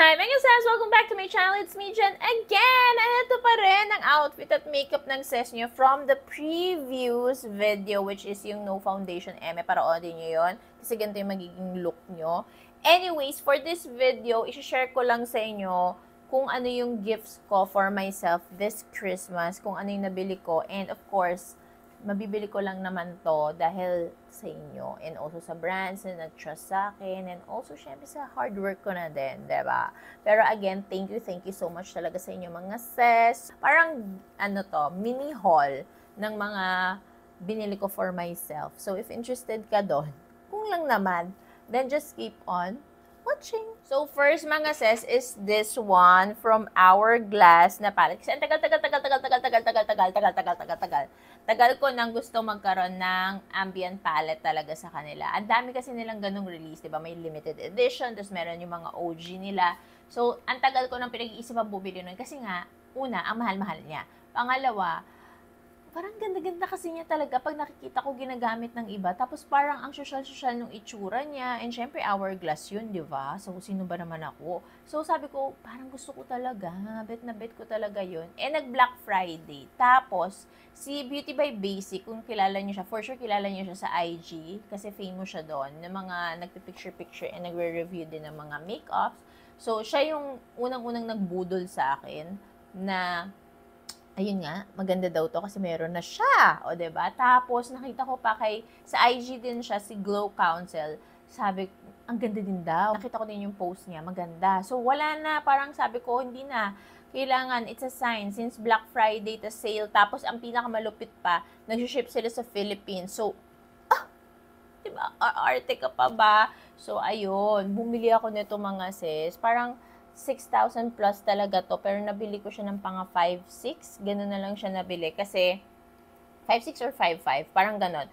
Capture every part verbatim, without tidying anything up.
Alright, mga sis, welcome back to my channel. It's me, Jen, again. And ito pa rin ang outfit at makeup ng sis nyo from the previous video, which is yung no foundation eme. Paroodin nyo yun. Kasi ganito yung magiging look nyo. Anyways, for this video, isi-share ko lang sa inyo kung ano yung gifts ko for myself this Christmas, kung ano yung nabili ko. And of course, mabibili ko lang naman to dahil sa inyo and also sa brands na nag-trust sa akin and also syempre sa hard work ko na din, diba? Pero again, thank you, thank you so much talaga sa inyo mga sis. Parang ano to, mini haul ng mga binili ko for myself. So if interested ka doon, kung lang naman, then just keep on watching. So first mga sis is this one from Hourglass na palette. Kasi ang tagal, tagal, tagal, tagal, tagal, tagal, tagal, tagal, tagal, tagal, tagal, tagal. Tagal ko nang gusto magkaroon ng ambient palette talaga sa kanila. Ang dami kasi nilang ganung release, diba? May limited edition, tapos meron yung mga O G nila. So, ang tagal ko nang pinag-iisipan bumili nun. Kasi nga, una, ang mahal-mahal niya. Pangalawa, parang ganda-ganda kasi niya talaga pag nakikita ko ginagamit ng iba. Tapos parang ang social-social nung itsura niya. And syempre, Hourglass yun, di ba? So, sino ba naman ako? So, sabi ko, parang gusto ko talaga. Bet na bet ko talaga yun. Eh, nag-Black Friday. Tapos, si Beauty by Basic, kung kilala niyo siya, for sure kilala niyo siya sa I G. Kasi famous siya doon. Ng mga nagpipicture-picture and nagre-review din ng mga makeups. So, siya yung unang-unang nagbudol sa akin na ayun nga, maganda daw to kasi meron na siya. O, diba? Tapos, nakita ko pa kay, sa I G din siya, si Glow Council. Sabi, ang ganda din daw. Nakita ko din yung post niya, maganda. So, wala na. Parang sabi ko, hindi na. Kailangan, it's a sign. Since Black Friday, ta sale. Tapos, ang pinakamalupit pa, nag-ship sila sa Philippines. So, ah, diba? Arte ka pa ba? So, ayun. Bumili ako nito mga sis. Parang, six thousand plus talaga to, pero nabili ko siya ng pang five six, gano'n na lang siya nabili, kasi five six or five five, parang gano'n.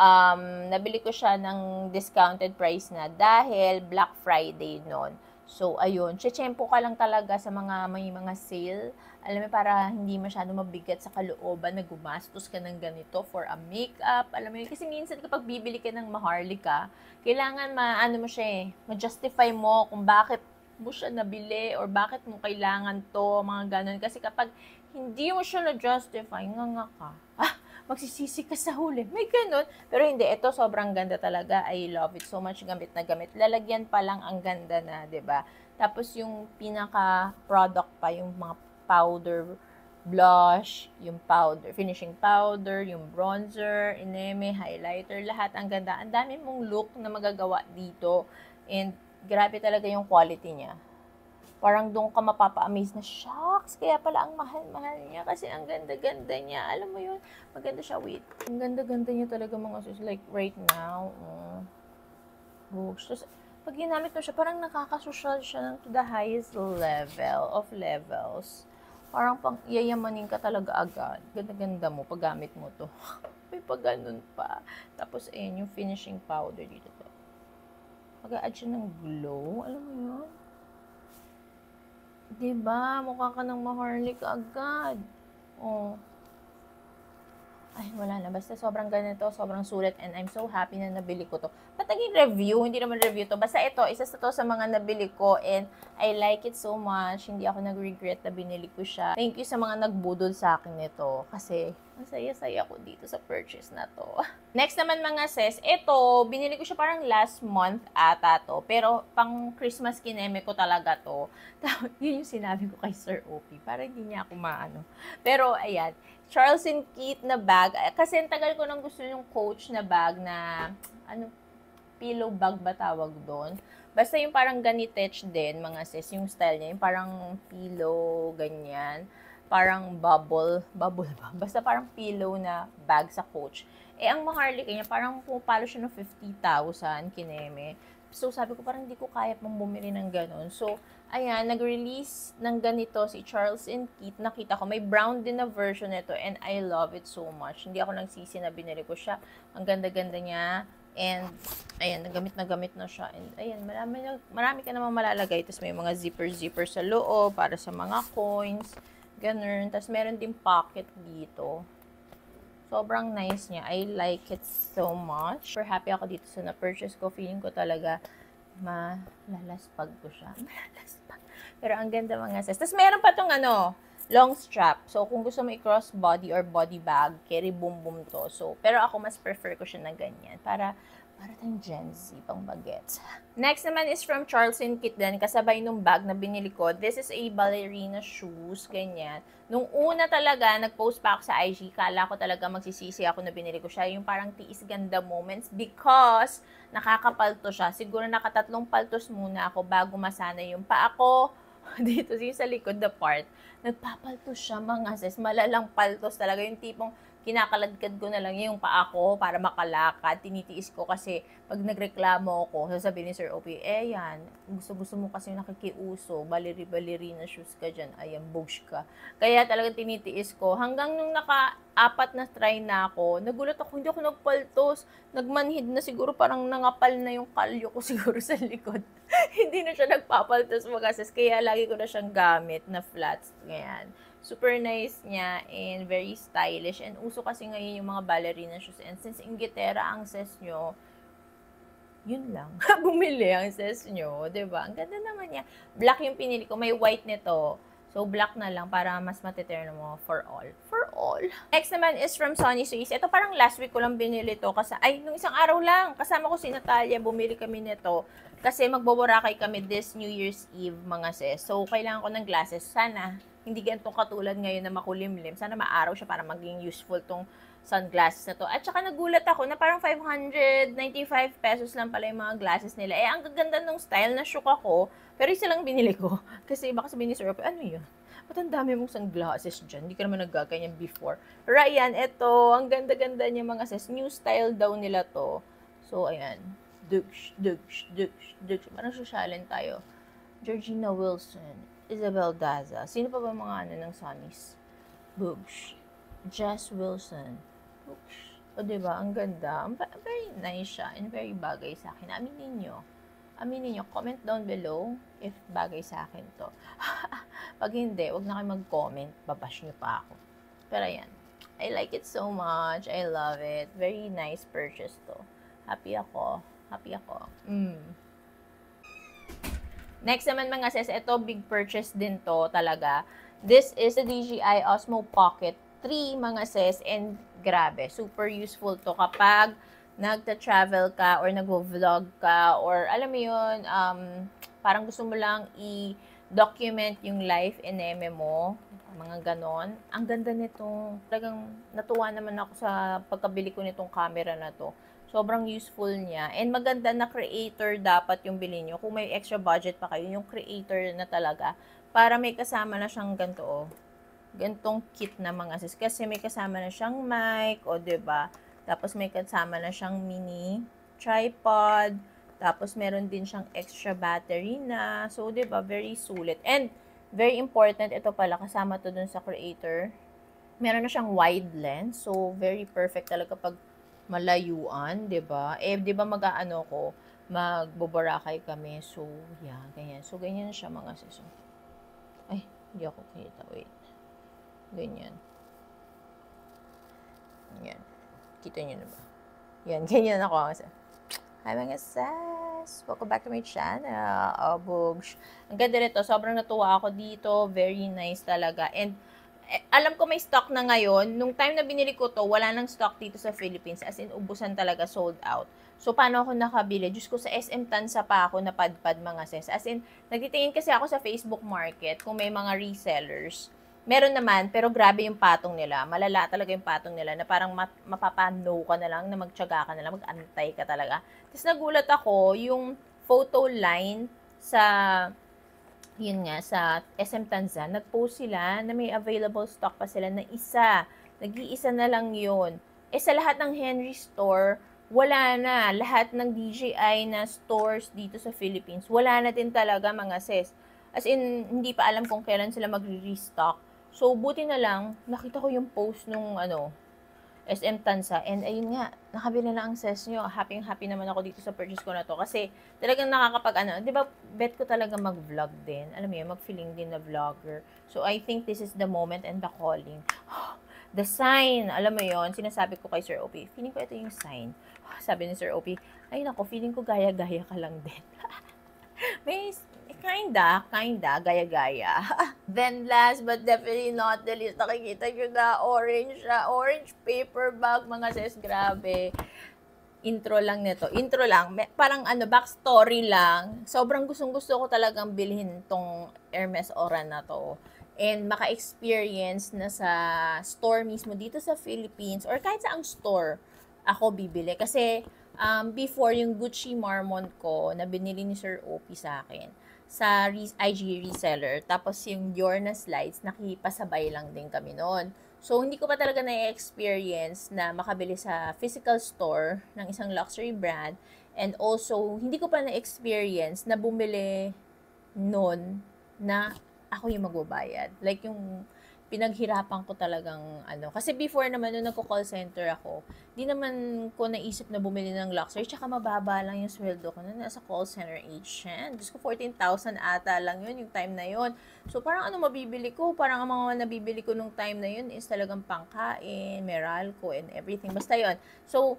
Um, nabili ko siya ng discounted price na dahil Black Friday noon. So, ayun, tsempo ka lang talaga sa mga may mga sale, alam mo, para hindi masyado mabigat sa kalooban na gumastos ka ng ganito for a makeup, alam mo yun, kasi minsan kapag bibili ka ng maharlika, kailangan ma-ano mo siya eh, ma-justify mo kung bakit mo siya nabili or bakit mo kailangan to, mga ganun. Kasi kapag hindi mo siya na-justify, nga nga ka, ah, magsisisi ka sa huli. May ganun. Pero hindi, ito sobrang ganda talaga. I love it so much, gamit na gamit. Lalagyan pa lang ang ganda na, 'di ba? Tapos yung pinaka-product pa, yung mga powder, blush, yung powder, finishing powder, yung bronzer, ineme, highlighter, lahat ang ganda. Ang dami mong look na magagawa dito. And grabe talaga yung quality niya. Parang doon ka mapapa-amaze na, shocks, kaya pala ang mahal-mahal niya kasi ang ganda-ganda niya. Alam mo yun, maganda siya, wait. Ang ganda-ganda niya talaga mga sis, like right now. Oh. Books. Tapos, pag ginamit mo siya, parang nakakasosyal siya to the highest level of levels. Parang pang yayamanin ka talaga agad. Ganda-ganda mo, pag gamit mo to. May pag ganun pa. Tapos, ayun, yung finishing powder dito to. Mag-a-add siya ng glow. Alam mo yun? Diba? Mukha ka ng maharlik agad. Oh. Ay, wala na. Basta sobrang ganito, sobrang sulit, and I'm so happy na nabili ko to. Ba't naging review? Hindi naman review to. Basta ito, isa sa to sa mga nabili ko, and I like it so much. Hindi ako nag-regret na binili ko siya. Thank you sa mga nagbudol sa akin nito. Kasi, masaya-saya ko dito sa purchase na to. Next naman mga sis, ito, binili ko siya parang last month ata to. Pero, pang Christmas kineme ko talaga to. Yun yung sinabi ko kay Sir O P. Para hindi niya ako maano. Pero, ayan. Charles and Keith na bag. Kasi ang tagal ko nang gusto yung Coach na bag na, ano, pillow bag ba tawag doon? Basta yung parang ganitech din, mga sis, yung style niya. Yung parang pillow, ganyan. Parang bubble. Bubble ba? Basta parang pillow na bag sa Coach. Eh, ang maharlika niya, parang pumapalo siya ng fifty thousand kineme. So, sabi ko, parang hindi ko kaya pang bumili ng ganun. So, ayan, nag-release ng ganito si Charles and Keith. Nakita ko, may brown din na version nito, and I love it so much. Hindi ako nagsisi na binili ko siya. Ang ganda-ganda niya. And, ayan, nagamit na gamit na siya. And, ayan, marami, marami ka naman malalagay. Tapos, may mga zipper-zipper sa loob para sa mga coins. Ganun. Tapos, meron din pocket dito. Sobrang nice niya. I like it so much. Super happy ako dito sa na-purchase ko. Feeling ko talaga malalaspag ko siya. Malalaspag. Pero ang ganda mga sis. Tapos meron pa tong ano, long strap. So, kung gusto mo i-cross body or body bag, carry boom boom to. So, pero ako mas prefer ko siya na ganyan. Para, para tayong Gen Z, pang bagets. Next naman is from Charles and Kit din. Kasabay nung bag na binili ko. This is a ballerina shoes, ganyan. Nung una talaga, nag-post pa ako sa I G, kala ko talaga magsisisi ako na binili ko siya. Yung parang tiis ganda moments because nakakapalto siya. Siguro nakatatlong paltos muna ako bago masana yung paa ko. Dito sa likod na part, nagpapaltos siya mga sis. Malalang paltos talaga. Yung tipong kinakaladkad ko na lang yung paa ko para makalakad. Tinitiis ko kasi pag nagreklamo ako, sasabihin ni Sir Opie, eh yan, gusto-gusto mo kasi nakikiuso, baleri-balerina shoes ka dyan, ayan, bush ka. Kaya talagang tinitiis ko. Hanggang nung naka-apat na try na ako, nagulat ako, hindi ako nagpaltos. Nagmanhid na siguro, parang nangapal na yung kalyo ko siguro sa likod. Hindi na siya nagpapaltos mga sis, kaya lagi ko na siyang gamit na flats. Ngayon. Super nice niya and very stylish. And uso kasi ngayon yung mga ballerina shoes. And since Inglaterra ang ses nyo, yun lang. Bumili ang ses nyo. Diba? Ang ganda naman niya. Black yung pinili ko. May white nito. So, black na lang para mas matiterno mo for all. For all. Next naman is from Sonny Swiss. Ito parang last week ko lang binili to. Kasi, ay, nung isang araw lang. Kasama ko si Natalia. Bumili kami nito. Kasi magboborakay kami this New Year's Eve, mga sis. So, kailangan ko ng glasses. Sana hindi ganitong katulad ngayon na makulimlim. Sana maaraw siya para maging useful tong sunglasses na to. At saka nagulat ako na parang five hundred ninety-five pesos lang pala yung mga glasses nila. Eh, ang gaganda ng style, na-shook ako. Pero isa lang binili ko. Kasi baka sabihin ni Sir Opie, ano yun? Ba't ang dami mong sunglasses dyan? Hindi ka naman nagkaganyan before. Pero ayan, eto, ang ganda-ganda niya mga sis. New style daw nila to. So, ayan. Duksh, duksh, duksh, duksh. Parang sosyalin tayo. Georgina Wilson. Isabel Daza. Sino pa ba mga ano ng Sonny's? Boosh. Jess Wilson. Boosh. O, diba? Ang ganda. Very nice siya and very bagay sa akin. Aminin nyo. Aminin nyo. Comment down below if bagay sa akin to. Pag hindi, wag na kayo mag-comment. Babash nyo pa ako. Pero ayan. I like it so much. I love it. Very nice purchase to. Happy ako. Happy ako. Mm. Next naman mga sis, ito big purchase din to talaga. This is the D J I Osmo Pocket three mga sis, and grabe, super useful to kapag nagta-travel ka or nagvo-vlog ka or alam mo yun, um, parang gusto mo lang i-document yung life ineme mo, mga ganon. Ang ganda nito. Talagang natuwa naman ako sa pagkabili ko nitong camera na to. Sobrang useful niya. And maganda na creator dapat yung bilhin nyo. Kung may extra budget pa kayo, yung creator na talaga. Para may kasama na siyang ganito, oh. Gantong kit na mga sis. Kasi may kasama na siyang mic, o oh, diba? Tapos may kasama na siyang mini tripod. Tapos meron din siyang extra battery na. So, diba? Very sulit. And, very important, ito pala, kasama to dun sa creator. Meron na siyang wide lens. So, very perfect talaga pag malayuan, 'di ba? Eh 'di ba mag-aano ko, magboborakay kami. So, yeah, ganyan. So, ganyan siya mga sis. Ay, hindi ako kita. Wait. Ganyan. Yan. Kita niyo na ba? Yan, ganyan ako. Hi mga sis! Welcome back to my channel. Oh, boogs. Ang ganda nito. Sobrang natuwa ako dito. Very nice talaga. And eh, alam ko may stock na ngayon. Nung time na binili ko to, wala nang stock dito sa Philippines. As in, ubusan talaga, sold out. So, paano ako nakabili? Diyos ko, sa S M Tansa pa ako napadpad mga sis. As in, nagtitingin kasi ako sa Facebook Market kung may mga resellers. Meron naman, pero grabe yung patong nila. Malala talaga yung patong nila na parang mapapano ka na lang, na magtyaga ka na lang, mag-antay ka talaga. Tapos nagulat ako, yung photo line sa yun nga, sa S M Tanza, nag-post sila na may available stock pa sila na isa. Nag-iisa na lang yun. Eh, sa lahat ng Henry Store, wala na. Lahat ng D J I na stores dito sa Philippines, wala na din talaga mga sis. As in, hindi pa alam kung kailan sila magre-restock. So, buti na lang, nakita ko yung post nung, ano, S M Tansa. And ayun nga, nakabili na ang ses nyo. Happy-happy naman ako dito sa purchase ko na to. Kasi talagang nakakapag ano, di ba, bet ko talaga mag-vlog din. Alam mo yun, mag-feeling din na vlogger. So I think this is the moment and the calling. The sign, alam mo yun, sinasabi ko kay Sir Opie, feeling ko ito yung sign. Sabi ni Sir Opie, ay nako, feeling ko gaya-gaya ka lang din. May, eh, Kinda, kinda, gaya-gaya. Then last but definitely not the least, nakikita nyo na orange siya, orange paper bag, mga sis, grabe. Intro lang nito. Intro lang. May, parang ano, backstory lang. Sobrang gustong-gusto ko talagang bilhin tong Hermes Oran na to. And maka-experience na sa store mismo dito sa Philippines or kahit sa ang store ako bibili. Kasi um, before yung Gucci Marmont ko na binili ni Sir O P sa akin sa I G reseller. Tapos yung Dior na slides, nakipasabay lang din kami noon. So, hindi ko pa talaga na-experience na makabili sa physical store ng isang luxury brand. And also, hindi ko pa na-experience na bumili noon na ako yung magbabayad. Like, yung pinaghirapan ko talagang ano. Kasi before naman, nung nagko-call center ako, di naman ko naisip na bumili ng luxury. Tsaka mababa lang yung sweldo ko na nasa call center agent. Diyos ko, fourteen thousand ata lang yun, yung time na yun. So, parang ano mabibili ko? Parang ang mga nabibili ko nung time na yun is talagang pangkain, Meralco, and everything. Basta yun. So,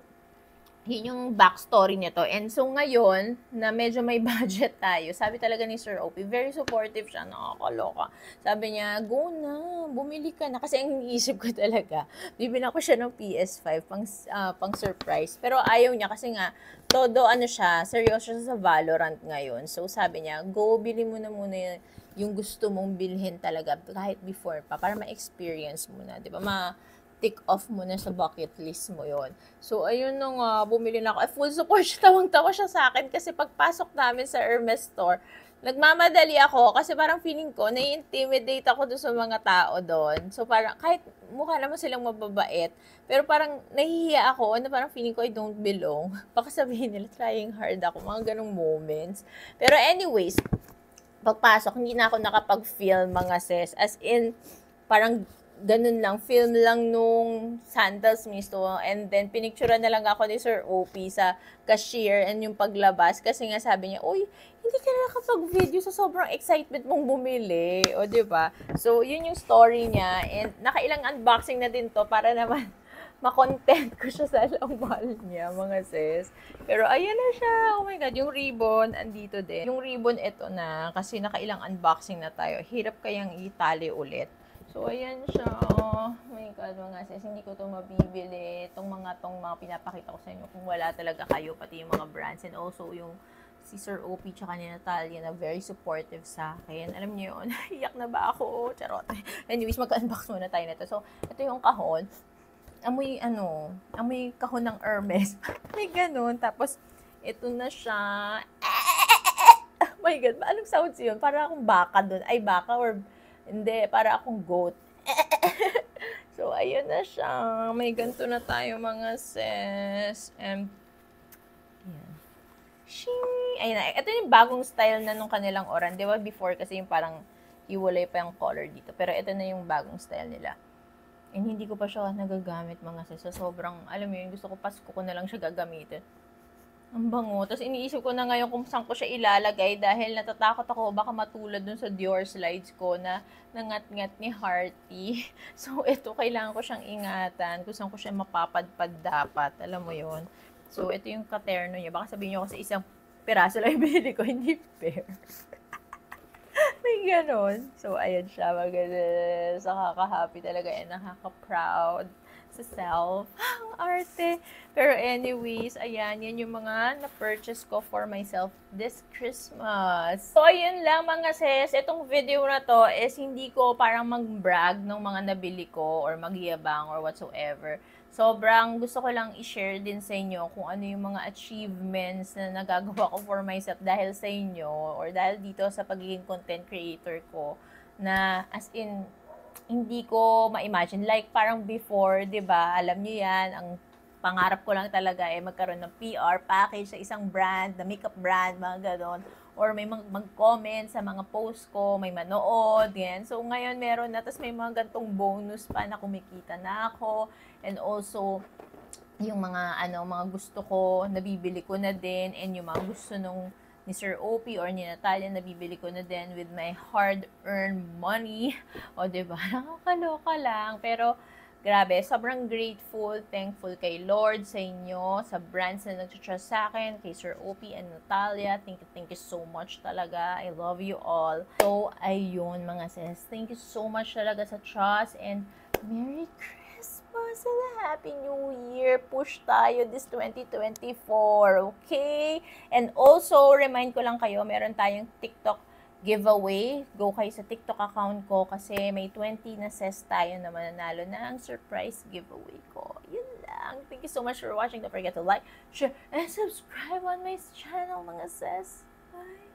yun yung backstory nito. And so, ngayon, na medyo may budget tayo, sabi talaga ni Sir O P, very supportive siya, nakakaloka. Sabi niya, go na, bumili ka na. Kasi ang iniisip ko talaga, bibili ko siya ng P S five pang, uh, pang surprise. Pero ayaw niya kasi nga, todo ano siya, seryoso siya sa Valorant ngayon. So, sabi niya, go, bili mo na muna yung, yung gusto mong bilhin talaga, kahit before pa, para ma-experience mo na, di ba? Ma- tick off mo na sa bucket list mo yon. So, ayun nung uh, bumili na ako. Ay, full support siya. Tawang-tawa siya sa akin kasi pagpasok namin sa Hermes store, nagmamadali ako kasi parang feeling ko, nai-intimidate ako doon sa mga tao doon. So, parang kahit mukha naman silang mababait, pero parang nahihiya ako na parang feeling ko I don't belong. Baka sabihin nila, trying hard ako. Mga ganong moments. Pero anyways, pagpasok, hindi na ako nakapag-film mga sis. As in, parang ganun lang, film lang nung sandals mismo. And then, pinicturean na lang ako ni Sir O P sa cashier and yung paglabas. Kasi nga sabi niya, uy, hindi ka na nakapag-video sa sobrang excitement mong bumili. O, diba? So, yun yung story niya. And nakailang unboxing na din to para naman makontent ko siya sa lamal niya, mga sis. Pero, ayan na siya. Oh my God, yung ribbon, andito din. Yung ribbon, ito na. Kasi nakailang unboxing na tayo. Hirap kayang itali ulit. So, ayan siya. Oh my God, mga sis, hindi ko ito mabibili. Itong mga tong mga pinapakita ko sa inyo kung wala talaga kayo, pati yung mga brands. And also, yung si Sir O P tsaka ni Natalia na very supportive sa akin. Alam niyo yun, iyak na ba ako? Charot. Anyways, mag-unbox muna tayo nito. So, ito yung kahon. Amoy, ano, amoy kahon ng Hermes. May ganun. Tapos, ito na siya. Oh my God, anong sounds yun? Para akong baka dun. Ay, baka or hindi, para akong goat. So, ayun na siya. May ganito na tayo, mga sis. And, ayan. Shing! Ayun na. Ito yung bagong style na nung kanilang Oran. Di ba before kasi yung parang iwalay pa yung color dito. Pero ito na yung bagong style nila. And hindi ko pa siya nagagamit, mga sis. So, sobrang, alam mo yun, gusto ko Pasko ko na lang siya gagamitin. Ang bango. Tapos iniisip ko na ngayon kung saan ko siya ilalagay dahil natatakot ako baka matulad dun sa Dior slides ko na nangat-ngat ni Hearty. So, ito, kailangan ko siyang ingatan kung saan ko siya mapapadpad dapat. Alam mo yon. So, ito yung katerno niya. Baka sabihin nyo kasi isang piraso lang yung binili ko, hindi fair. May ganon. So, ayan siya. Maganda. Nakaka-happy talaga and nakaka-proud sa self. Ang arte. Pero anyways, ayan, yan yung mga na-purchase ko for myself this Christmas. So, ayun lang mga sis. Itong video na to is hindi ko parang mag-brag ng mga nabili ko or magyabang or whatsoever. Sobrang gusto ko lang i-share din sa inyo kung ano yung mga achievements na nagagawa ko for myself dahil sa inyo or dahil dito sa pagiging content creator ko na as in hindi ko ma-imagine. Like, parang before, di ba, alam niyo yan, ang pangarap ko lang talaga eh magkaroon ng P R package sa isang brand, na makeup brand, mga ganon. Or may mag-comment sa mga post ko, may manood, yan. So, ngayon meron na, tapos may mga gantong bonus pa na kumikita na ako. And also, yung mga, ano, mga gusto ko, nabibili ko na din, and yung mga gusto nung ni Sir O P or ni Natalia, nabibili ko na din with my hard-earned money. O, diba? Nakakaloka lang. Pero, Grabe, sobrang grateful, thankful kay Lord sa inyo, sa brands na nag-trust sa akin, kay Sir O P and Natalia. Thank you, thank you so much talaga. I love you all. So, ayun mga sis. Thank you so much talaga sa trust and Merry Christmas and Happy New Year. Push tayo this twenty twenty-four, okay? And also, remind ko lang kayo, meron tayong TikTok giveaway. Go kayo sa TikTok account ko kasi may twenty na ses tayo na mananalo na ang surprise giveaway ko. Yun lang. Thank you so much for watching. Don't forget to like, share, and subscribe on my channel, mga ses. Bye!